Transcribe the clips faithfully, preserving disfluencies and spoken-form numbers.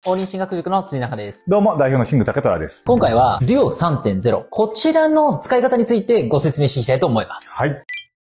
公認進学塾の辻中です。 どうも、代表の新具武虎です。 今回は デュオさんてんゼロ。こちらの使い方についてご説明していきたいと思います。 はい。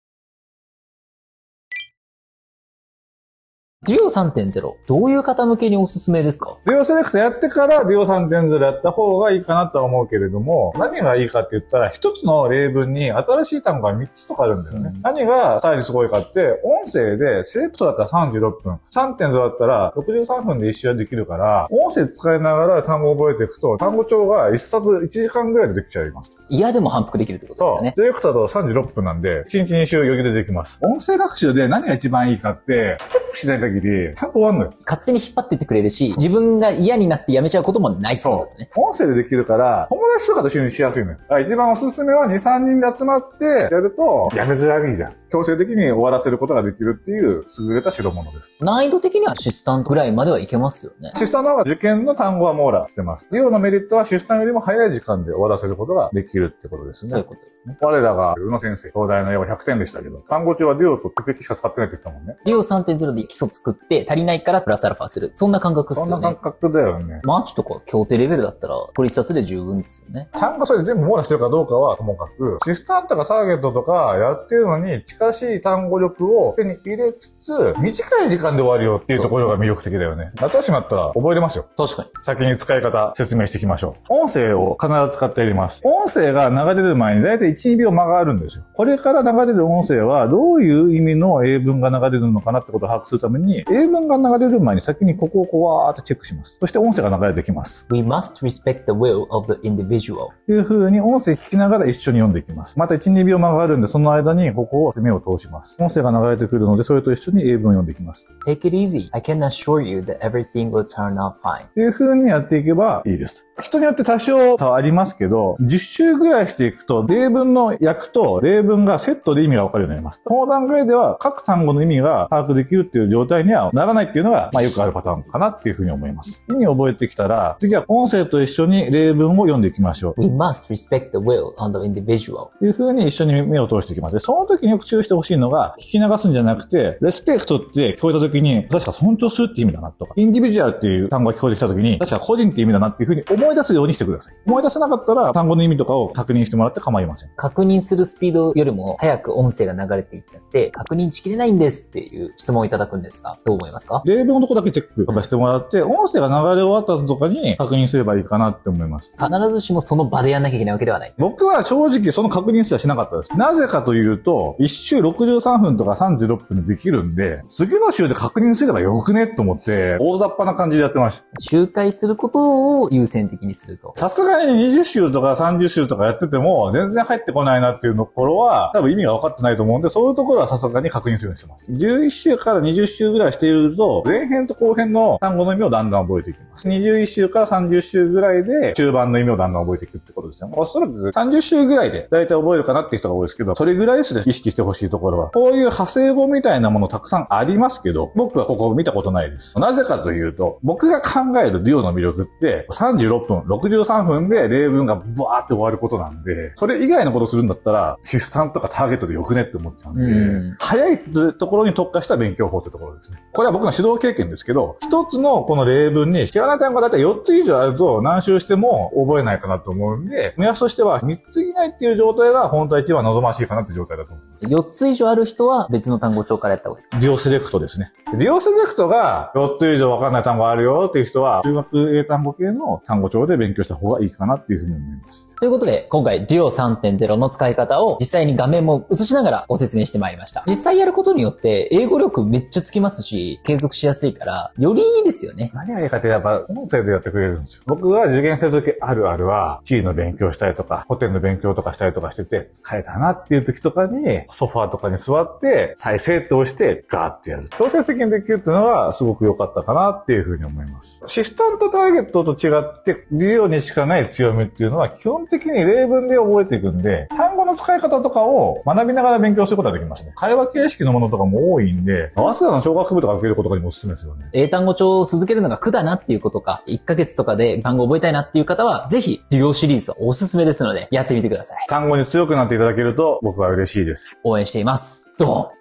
デュオ さんてんゼロ、どういう方向けにおすすめですか？ デュオセレクトやってからデュオ さんてんゼロ やった方がいいかなとは思うけれども、何がいいかって言ったら、一つの例文に新しい単語がみっつとかあるんだよね。うん、何がさらにすごいかって、音声でセレクトだったらさんじゅうろっぷん、さんてんゼロ だったらろくじゅうさんぷんで一周できるから、音声使いながら単語を覚えていくと、単語帳が一冊いちじかんぐらいでできちゃいます。 嫌でも反復できるってことですよね。 セレクトだとさんじゅうろっぷんなんで、いちにちに周余裕でできます。音声学習で何が一番いいかって、ステップしない限り、ちゃんと終わるのよ。 勝手に引っ張っていってくれるし、自分が嫌になってやめちゃうこともないってことですね。 音声でできるから、友達とかと一緒にしやすいのよ。一番おすすめはに、さんにんで集まってやると、やめづらいじゃん。強制的に終わらせることができるっていう優れた代物です。 難易度的にはシスタントぐらいまではいけますよね。 シスタントの方が受験の単語は網羅してます。デュオのメリットはシスタントよりも早い時間で終わらせることができるってことですね。 そういうことですね。 我らが宇野先生、東大の英語ひゃくてんでしたけど、単語帳はデュオとピペキしか使ってないって言ったもんね。 デュオ さんてんゼロ で基礎作って足りないからプラスアルファする。そんな感覚ですよね。 そんな感覚だよね。 マーチとか協定レベルだったら取り一冊で十分ですよね。 単語それ全部網羅してるかどうかはともかく、シスタントがターゲットとかやってるのに近しい単語力を手に入れつつ、短い時間で終わるよっていうところが魅力的だよね。夏しまったら覚えれますよ。 確かに。 先に使い方説明していきましょう。音声を必ず使ってやります。音声が流れる前にだいたいいち、にびょう間があるんですよ。これから流れる音声はどういう意味の英文が流れるのかなってことを把握するために、英文が流れる前に先にここをこうわーってチェックします。そして音声が流れてきます。 We must respect the will of the individual. という風に音声聞きながら一緒に読んでいきます。またいち、にびょう間があるんで、その間にここを目を通します。音声が流れてくるので、それと一緒に英文を読んでいきます。 Take it easy. I can assure you that everything will turn out fine. という風にやっていけばいいです。人によって多少差はありますけど、じゅっ週ぐらいしていくと、例文の訳と例文がセットで意味がわかるようになります。この段階では各単語の意味が把握できるっていう状態にはならないっていうのが、まあよくあるパターンかなっていう風に思います。意味を覚えてきたら、次は音声と一緒に例文を読んでいきましょう。 We must respect the will of the individual. という風に一緒に目を通していきます。で、その時によく注意してほしいのが、聞き流すんじゃなくて、レスペクトって聞こえた時に、確か尊重するって意味だなとか、インディビジュアルっていう単語が聞こえてきた時に、確か個人って意味だなっていう風に思い出すようにしてください。思い出せなかったら、単語の意味とかを確認してもらって構いません。 確認するスピードよりも早く音声が流れていっちゃって、確認しきれないんですっていう質問をいただくんですが、どう思いますか？ 例文のとこだけチェックとかしてもらって、音声が流れ終わった後とかに確認すればいいかなって思います。 必ずしもその場でやんなきゃいけないわけではない。 僕は正直その確認すらしなかったです。なぜかというと、一週ろくじゅうさんぷんとかさんじゅうろっぷんでできるんで、次の週で確認すればよくねと思って、大雑把な感じでやってました。 周回することを優先的にすると。 さすがににじゅっ週とかさんじゅっ週とかやってても、全然入ってこないなっていうところは、多分意味が分かってないと思うんで、そういうところはさすがに確認するようにしてます。じゅういっ週からにじゅっ週ぐらいしていると、前編と後編の単語の意味をだんだん覚えていきます。にじゅういっ週からさんじゅっ週ぐらいで、中盤の意味をだんだん覚えていくってことですよ。おそらくさんじゅっ週ぐらいで、だいたい覚えるかなっていう人が多いですけど、それぐらいですね、意識してほしいところは。こういう派生語みたいなものたくさんありますけど、僕はここ見たことないです。なぜかというと、僕が考えるデュオの魅力って、さんじゅうろっぷん、ろくじゅうさんぷんで例文がブワーって終わることなんで、それ以外のことするんだったら、シスタントとかターゲットでよくねって思っちゃうんで、うん、早いところに特化した勉強法ってところですね。これは僕の指導経験ですけど、一つのこの例文に知らない単語がだいたいよっつ以上あると何周しても覚えないかなと思うんで、目安としてはみっつ以内っていう状態が本当は一番望ましいかなって状態だと思う。 よっつ以上ある人は別の単語帳からやった方がいいですか？ デュオセレクトですね。デュオセレクトがよっつ以上わかんない単語あるよっていう人は、中学英単語系の単語帳で勉強した方がいいかなっていうふうに思います。 ということで、今回 デュオ さんてんゼロ の使い方を実際に画面も映しながらご説明してまいりました。実際やることによって英語力めっちゃつきますし、継続しやすいから、よりいいですよね。 何がいいかってやっぱ音声でやってくれるんですよ。僕が受験生時あるあるは、地位の勉強したりとか、古典の勉強とかしたりとかしてて、疲れたなっていう時とかに、ソファーとかに座って、再生って押して、ガーってやる。強制的にできるっていうのがすごく良かったかなっていうふうに思います。シスタントターゲットと違って、デュオにしかない強みっていうのは、基本的に例文で覚えていくんで、単語の使い方とかを学びながら勉強することができますね。会話形式のものとかも多いんで、早稲田の小学部とか受けることにもおすすめですよね。 英単語帳を続けるのが苦だなっていうことか、いっかげつとかで単語を覚えたいなっていう方は、ぜひ、デュオシリーズはおすすめですので、やってみてください。 単語に強くなっていただけると、僕は嬉しいです。 応援しています。どうも。